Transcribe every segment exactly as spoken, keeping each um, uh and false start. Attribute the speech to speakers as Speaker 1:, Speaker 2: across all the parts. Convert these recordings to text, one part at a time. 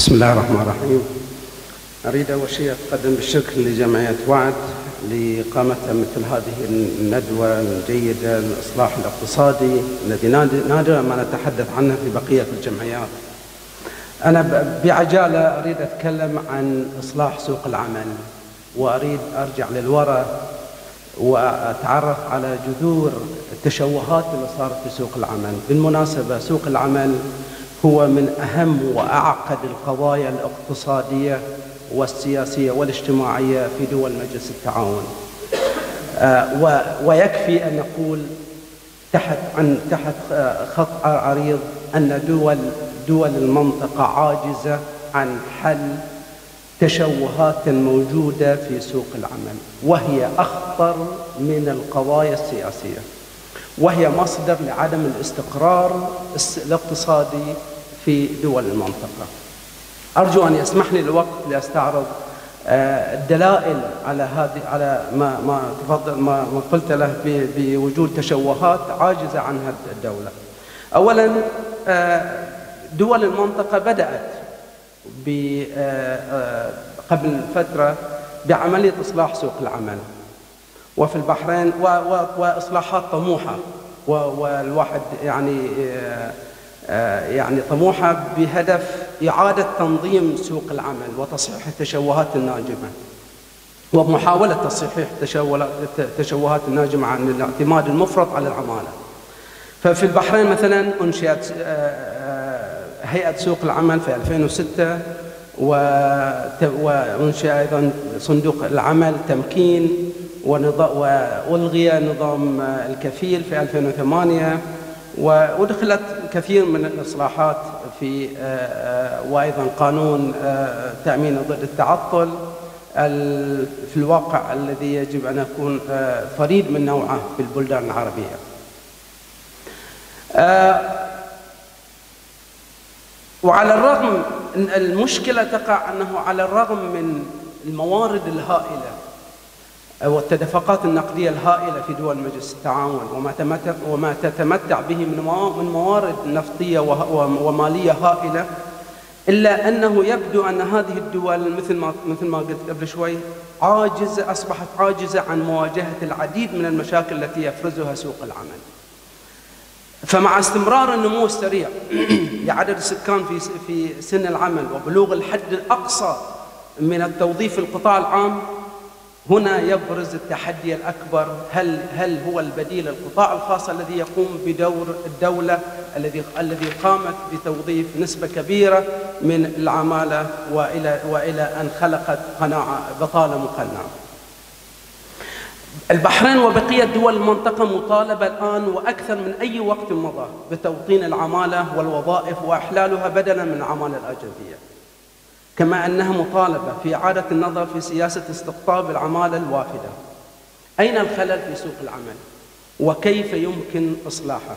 Speaker 1: بسم الله الرحمن الرحيم. أريد أول شيء أتقدم بالشكر لجمعية وعد لإقامتها مثل هذه الندوة الجيدة للإصلاح الاقتصادي الذي نادرا ما نتحدث عنه في بقية الجمعيات. أنا بعجالة أريد أتكلم عن إصلاح سوق العمل، وأريد أرجع للوراء وأتعرف على جذور التشوهات اللي صارت في سوق العمل. بالمناسبة سوق العمل هو من أهم وأعقد القضايا الاقتصادية والسياسية والاجتماعية في دول مجلس التعاون، آه ويكفي أن نقول تحت عن تحت خط عريض أن دول دول المنطقة عاجزة عن حل تشوهات موجودة في سوق العمل، وهي أخطر من القضايا السياسية، وهي مصدر لعدم الاستقرار الاقتصادي في دول المنطقة. أرجو أن يسمح لي الوقت لأستعرض الدلائل على هذه على ما ما تفضل ما قلت له بوجود تشوهات عاجزة عنها الدولة. أولاً دول المنطقة بدأت قبل فترة بعملية إصلاح سوق العمل، وفي البحرين وإصلاحات طموحة، والواحد يعني يعني طموحة بهدف إعادة تنظيم سوق العمل وتصحيح التشوهات الناجمة، ومحاولة تصحيح التشوهات الناجمة عن الاعتماد المفرط على العمالة. ففي البحرين مثلا أنشئت هيئة سوق العمل في ألفين وستة، وأنشئ أيضا صندوق العمل تمكين، وألغي نظام الكفيل في ألفين وثمانية، ودخلت كثير من الإصلاحات في وأيضا قانون تأمين ضد التعطل في الواقع الذي يجب أن يكون فريد من نوعه في البلدان العربية. وعلى الرغم أن المشكلة تقع أنه على الرغم من الموارد الهائلة والتدفقات النقدية الهائلة في دول مجلس التعاون وما وما تتمتع به من موارد نفطية ومالية هائلة، إلا أنه يبدو أن هذه الدول مثل ما مثل ما قلت قبل شوي عاجزة، أصبحت عاجزة عن مواجهة العديد من المشاكل التي يفرزها سوق العمل. فمع استمرار النمو السريع لعدد السكان في في سن العمل وبلوغ الحد الأقصى من التوظيف في القطاع العام، هنا يبرز التحدي الأكبر. هل هل هو البديل القطاع الخاص الذي يقوم بدور الدولة الذي الذي قامت بتوظيف نسبة كبيرة من العمالة وإلى وإلى أن خلقت قناعة بطالة مقنعة. البحرين وبقية دول المنطقة مطالبة الآن وأكثر من أي وقت مضى بتوطين العمالة والوظائف وإحلالها بدلاً من العمالة الأجنبية، كما أنها مطالبة في إعادة النظر في سياسة استقطاب العمالة الوافدة. أين الخلل في سوق العمل وكيف يمكن إصلاحه؟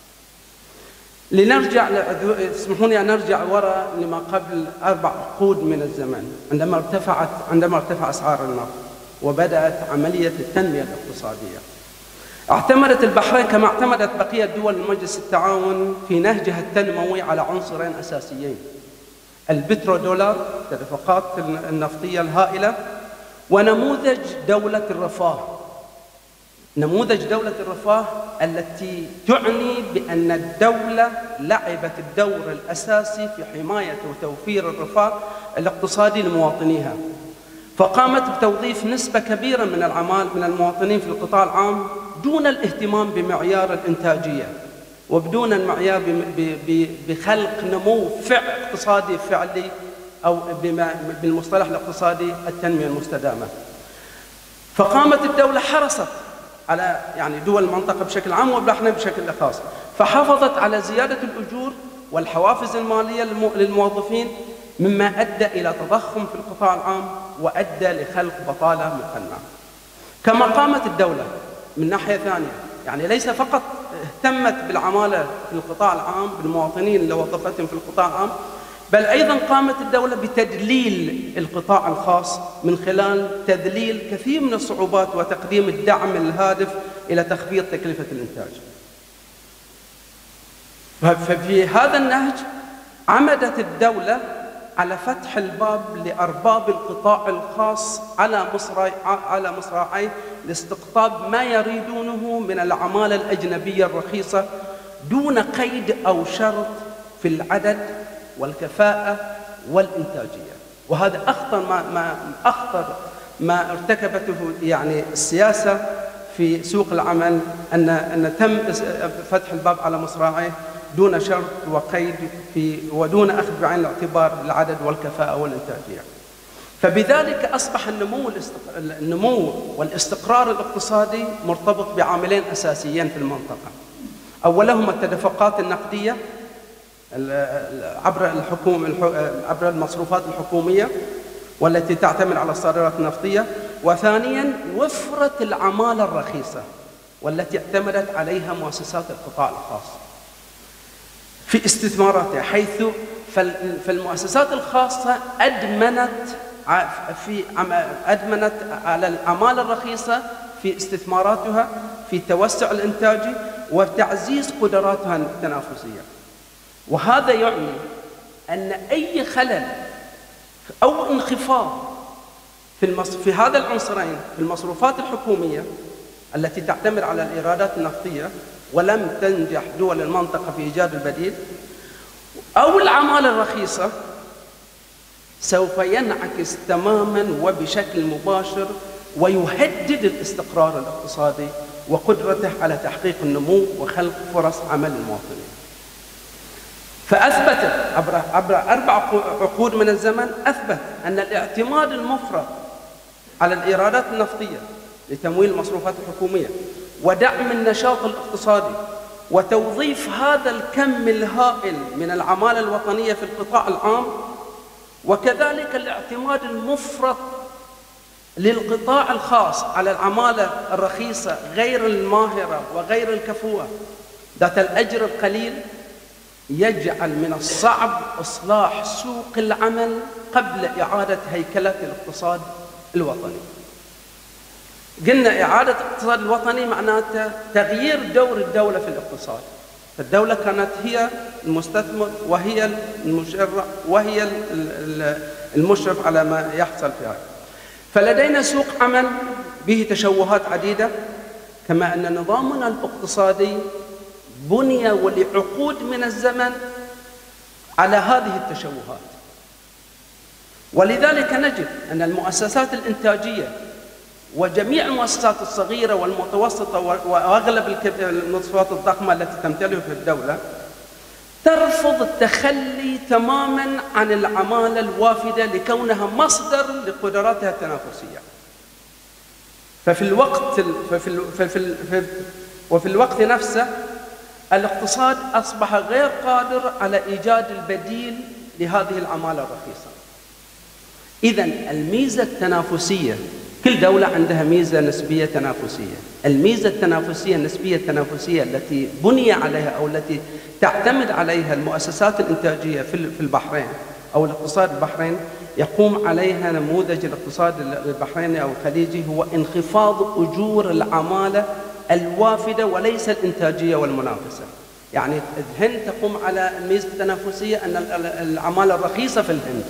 Speaker 1: لنرجع اسمحوا لي أن نرجع وراء لما قبل أربع عقود من الزمن، عندما ارتفعت عندما ارتفع أسعار النفط وبدأت عملية التنمية الاقتصادية. اعتمدت البحرين كما اعتمدت بقية دول مجلس التعاون في نهجها التنموي على عنصرين أساسيين: البترودولار، التدفقات النفطية الهائلة، ونموذج دولة الرفاه. نموذج دولة الرفاه التي تعني بأن الدولة لعبت الدور الأساسي في حماية وتوفير الرفاه الاقتصادي لمواطنيها، فقامت بتوظيف نسبة كبيرة من العمال من المواطنين في القطاع العام دون الاهتمام بمعيار الإنتاجية وبدون المعيار بخلق نمو فعل اقتصادي فعلي، أو بالمصطلح الاقتصادي التنمية المستدامة. فقامت الدولة حرصت على يعني دول المنطقة بشكل عام والبحرين بشكل خاص، فحافظت على زيادة الأجور والحوافز المالية للموظفين، مما أدى إلى تضخم في القطاع العام وأدى لخلق بطالة مقنعة. كما قامت الدولة من ناحية ثانية، يعني ليس فقط اهتمت بالعمالة في القطاع العام بالمواطنين اللي وظفتهم في القطاع العام، بل أيضا قامت الدولة بتدليل القطاع الخاص من خلال تذليل كثير من الصعوبات وتقديم الدعم الهادف إلى تخفيض تكلفة الإنتاج. ففي هذا النهج عمدت الدولة على فتح الباب لأرباب القطاع الخاص على مصراعي على مصراعي لاستقطاب ما يريدونه من العمالة الأجنبية الرخيصة دون قيد أو شرط في العدد والكفاءة والإنتاجية. وهذا أخطر ما ما أخطر ما ارتكبته يعني السياسة في سوق العمل، أن أن تم فتح الباب على مصراعيه دون شرط وقيد في ودون أخذ بعين الاعتبار العدد والكفاءة والإنتاجية. فبذلك أصبح النمو النمو والاستقرار الاقتصادي مرتبط بعاملين أساسيين في المنطقة. أولهما التدفقات النقدية عبر الحكومة عبر المصروفات الحكومية والتي تعتمد على الصادرات النفطية، وثانيا وفرة العمالة الرخيصة والتي اعتمدت عليها مؤسسات القطاع الخاص في استثماراتها، حيث فالمؤسسات الخاصة أدمنت في أدمنت على العمالة الرخيصة في استثماراتها في التوسع الإنتاجي وتعزيز قدراتها التنافسية. وهذا يعني أن أي خلل أو انخفاض في المص... في هذا العنصرين في المصروفات الحكومية التي تعتمد على الإيرادات النفطية ولم تنجح دول المنطقة في إيجاد البديل، أو العمالة الرخيصة، سوف ينعكس تماماً وبشكل مباشر ويهدد الاستقرار الاقتصادي وقدرته على تحقيق النمو وخلق فرص عمل للمواطنين. فأثبتت عبر عبر أربع عقود من الزمن أثبت أن الاعتماد المفرط على الإيرادات النفطية لتمويل المصروفات الحكومية ودعم النشاط الاقتصادي وتوظيف هذا الكم الهائل من العمالة الوطنية في القطاع العام، وكذلك الاعتماد المفرط للقطاع الخاص على العمالة الرخيصة غير الماهرة وغير الكفؤة ذات الأجر القليل، يجعل من الصعب إصلاح سوق العمل قبل إعادة هيكلة الاقتصاد الوطني. قلنا إعادة الاقتصاد الوطني معناته تغيير دور الدولة في الاقتصاد. فالدولة كانت هي المستثمر وهي المشرع وهي المشرف على ما يحصل فيها. فلدينا سوق عمل به تشوهات عديدة، كما أن نظامنا الاقتصادي بني ولعقود من الزمن على هذه التشوهات. ولذلك نجد أن المؤسسات الإنتاجية وجميع المؤسسات الصغيرة والمتوسطة وأغلب المؤسسات الضخمة التي تمتلكها الدولة ترفض التخلي تماماً عن العمالة الوافدة لكونها مصدر لقدراتها التنافسية. ففي الوقت ففي ففي وفي الوقت نفسه الاقتصاد أصبح غير قادر على إيجاد البديل لهذه العمالة الرخيصة. إذن الميزة التنافسية، كل دولة عندها ميزة نسبية تنافسية. الميزة التنافسية النسبية التنافسية التي بني عليها أو التي تعتمد عليها المؤسسات الإنتاجية في البحرين أو الاقتصاد البحرين، يقوم عليها نموذج الاقتصاد البحريني أو الخليجي، هو انخفاض أجور العمالة الوافدة وليس الإنتاجية والمنافسة. يعني الهند تقوم على الميزة التنافسية أن العمالة الرخيصة في الهند.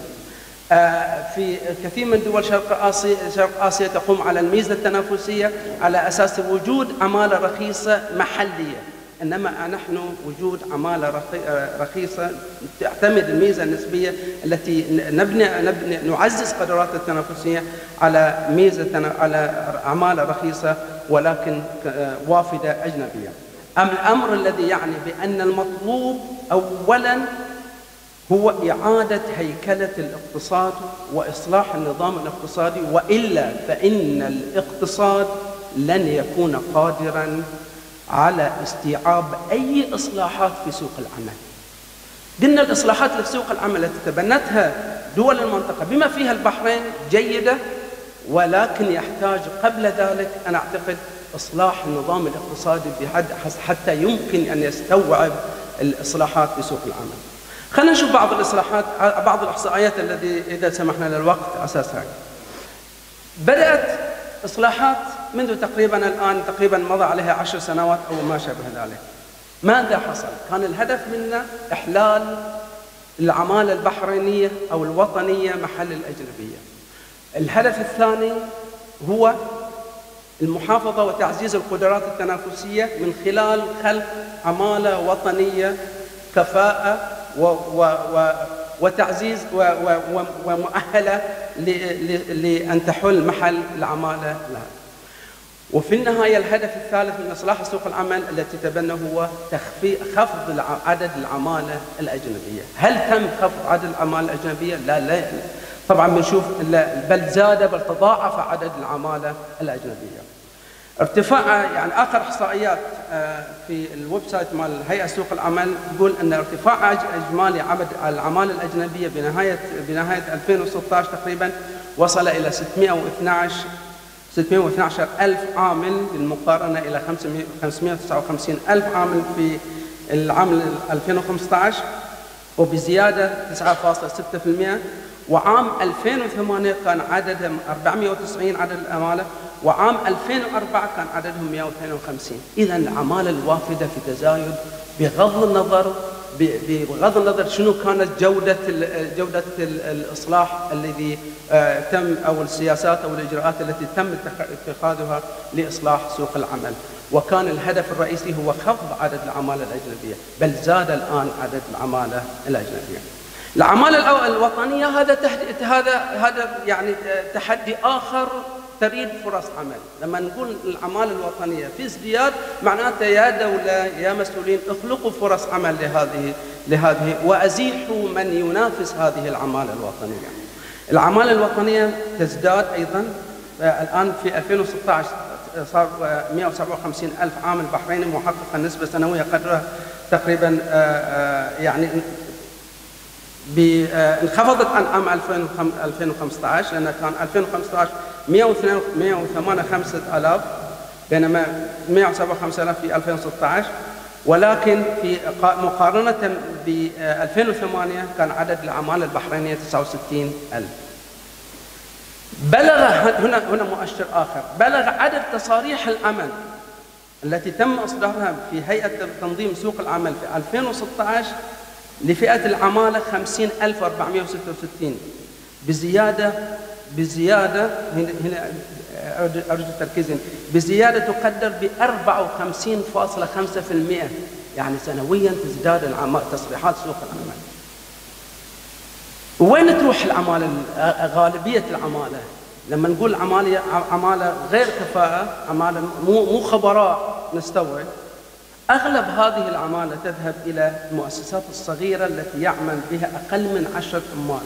Speaker 1: في كثير من دول شرق آسيا شرق آسيا تقوم على الميزة التنافسية على أساس وجود عمالة رخيصة محلية، إنما نحن وجود عمالة رخيصة تعتمد الميزة النسبية التي نبني, نبني نعزز قدرات التنافسية على ميزة على عمالة رخيصة ولكن وافدة أجنبية. أم الأمر الذي يعني بأن المطلوب أولاً هو إعادة هيكلة الاقتصاد وإصلاح النظام الاقتصادي، وإلا فإن الاقتصاد لن يكون قادراً على استيعاب أي إصلاحات في سوق العمل. قلنا الإصلاحات في سوق العمل التي تبنتها دول المنطقة بما فيها البحرين جيدة، ولكن يحتاج قبل ذلك أنا أعتقد إصلاح النظام الاقتصادي بحد حتى يمكن أن يستوعب الإصلاحات في سوق العمل. خلينا نشوف بعض الإصلاحات، بعض الإحصائيات التي إذا سمحنا للوقت أساسها. بدأت إصلاحات منذ تقريبا الآن تقريبا مضى عليها عشر سنوات أو ما شابه ذلك. ماذا حصل؟ كان الهدف منها إحلال العمالة البحرينية أو الوطنية محل الأجنبية. الهدف الثاني هو المحافظة وتعزيز القدرات التنافسية من خلال خلق عمالة وطنية كفاءة و و و وتعزيز و و ومؤهلة لأن تحل محل العمالة لها. وفي النهاية الهدف الثالث من إصلاح سوق العمل التي تبنى هو تخفيض خفض عدد العمالة الأجنبية. هل تم خفض عدد العمالة الأجنبية؟ لا لا طبعا بنشوف بل زاد بل تضاعف عدد العمالة الأجنبية. ارتفاع يعني آخر إحصائيات في الويب سايت مال هيئة سوق العمل يقول أن ارتفاع إجمالي عدد العمالة الأجنبية بنهاية بنهاية ألفين وستة عشر تقريبا وصل إلى ستمائة واثني عشر ألف عامل بالمقارنة إلى خمسمائة وتسعة وخمسين ألف عامل في العام ألفين وخمسة عشر وبزيادة تسعة فاصلة ستة بالمئة. وعام ألفين وثمانية كان عددهم أربعمائة وتسعين عدد العمالة، وعام ألفين وأربعة كان عددهم مائة واثنين وخمسين. إذا العمالة الوافدة في تزايد بغض النظر بغض النظر شنو كانت جودة جودة الإصلاح الذي تم أو السياسات أو الإجراءات التي تم اتخاذها لإصلاح سوق العمل. وكان الهدف الرئيسي هو خفض عدد العمالة الأجنبية، بل زاد الآن عدد العمالة الأجنبية. العمالة الوطنية هذا هذا هذا يعني تحدي آخر تريد فرص عمل. لما نقول العمالة الوطنية في ازدياد معناته يا دولة يا مسؤولين اخلقوا فرص عمل لهذه لهذه وأزيحوا من ينافس هذه العمالة الوطنية. العمالة الوطنية تزداد أيضا. الآن في ألفين وستة عشر صار مائة وسبعة وخمسين ألف عامل بحريني محققا نسبة سنوية قدرها تقريبا يعني انخفضت عن عام ألفين وخمسة عشر لأن كان ألفين وخمسة عشر مائة وثمانية وخمسين ألف بينما مائة وسبعة وخمسين ألف في ألفين وستة عشر، ولكن في مقارنة ب ألفين وثمانية كان عدد العمالة البحرينية تسعة وستين ألف. بلغ هنا هنا مؤشر آخر، بلغ عدد تصاريح العمل التي تم إصدارها في هيئة تنظيم سوق العمل في ألفين وستة عشر لفئة العمالة خمسين ألف وأربعمائة وستة وستين بزيادة بزيادة هنا أرجو التركيز بزيادة تقدر ب أربعة وخمسين فاصلة خمسة بالمئة. يعني سنويا تزداد العمالة تصريحات سوق العمل. وين تروح العمالة؟ غالبية العمالة لما نقول عمالة عمالة غير كفاءة، عمالة مو مو خبراء نستوعب، أغلب هذه العمالة تذهب إلى المؤسسات الصغيرة التي يعمل بها أقل من عشرة عمال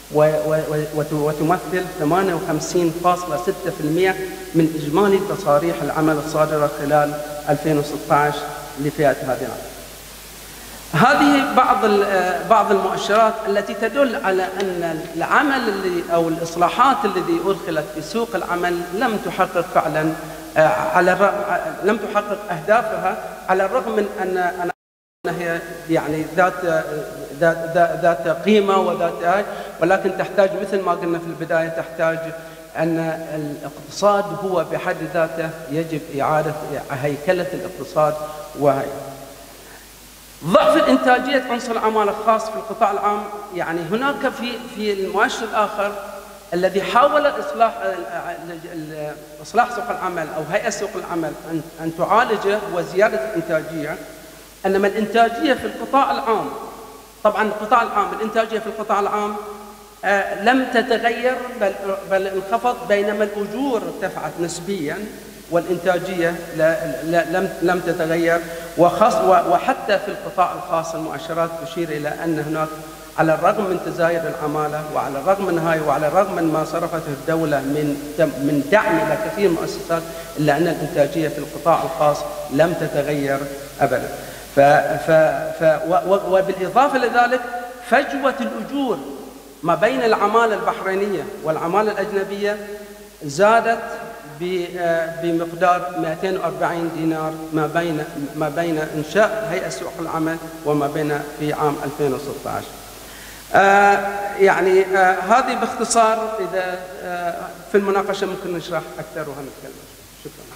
Speaker 1: وتمثل ثمانية وخمسين فاصلة ستة بالمئة من إجمالي تصاريح العمل الصادرة خلال ألفين وستة عشر لفئة هذه العمل. هذه بعض بعض المؤشرات التي تدل على أن العمل اللي أو الإصلاحات التي أدخلت في سوق العمل لم تحقق فعلا على لم تحقق أهدافها، على الرغم من أن هي يعني ذات ذات ذات قيمة وذات، ولكن تحتاج مثل ما قلنا في البداية تحتاج أن الاقتصاد هو بحد ذاته يجب إعادة هيكلة الاقتصاد. وهي ضعف الإنتاجية عنصر العمالة الخاص في القطاع العام. يعني هناك في في المؤشر الآخر الذي حاول إصلاح إصلاح سوق العمل أو هيئة سوق العمل أن أن تعالجه وزيادة الإنتاجية. أنما الإنتاجية في القطاع العام، طبعا القطاع العام الإنتاجية في القطاع العام آه لم تتغير بل بل انخفض، بينما الأجور ارتفعت نسبيا والإنتاجية لا لا لم لم تتغير. وخاص وحتى في القطاع الخاص المؤشرات تشير إلى أن هناك على الرغم من تزايد العمالة وعلى الرغم من هاي وعلى الرغم من ما صرفته الدولة من من دعم إلى كثير من المؤسسات، إلا أن الإنتاجية في القطاع الخاص لم تتغير أبدا. ف ف ف وبالإضافة لذلك فجوة الأجور ما بين العمالة البحرينية والعمالة الأجنبية زادت بمقدار مئتين وأربعين دينار ما بين ما بين إنشاء هيئة سوق العمل وما بين في عام ألفين وستة عشر. آه يعني آه هذه باختصار. إذا آه في المناقشة ممكن نشرح أكثر وهنتكلم. شكرا.